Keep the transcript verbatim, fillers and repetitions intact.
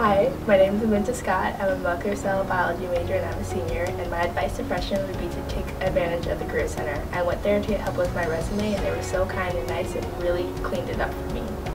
Hi, my name is Minty. I'm a molecular cell biology major and I'm a senior, and my advice to freshmen would be to take advantage of the Career Center. I went there to help with my resume and they were so kind and nice and really cleaned it up for me.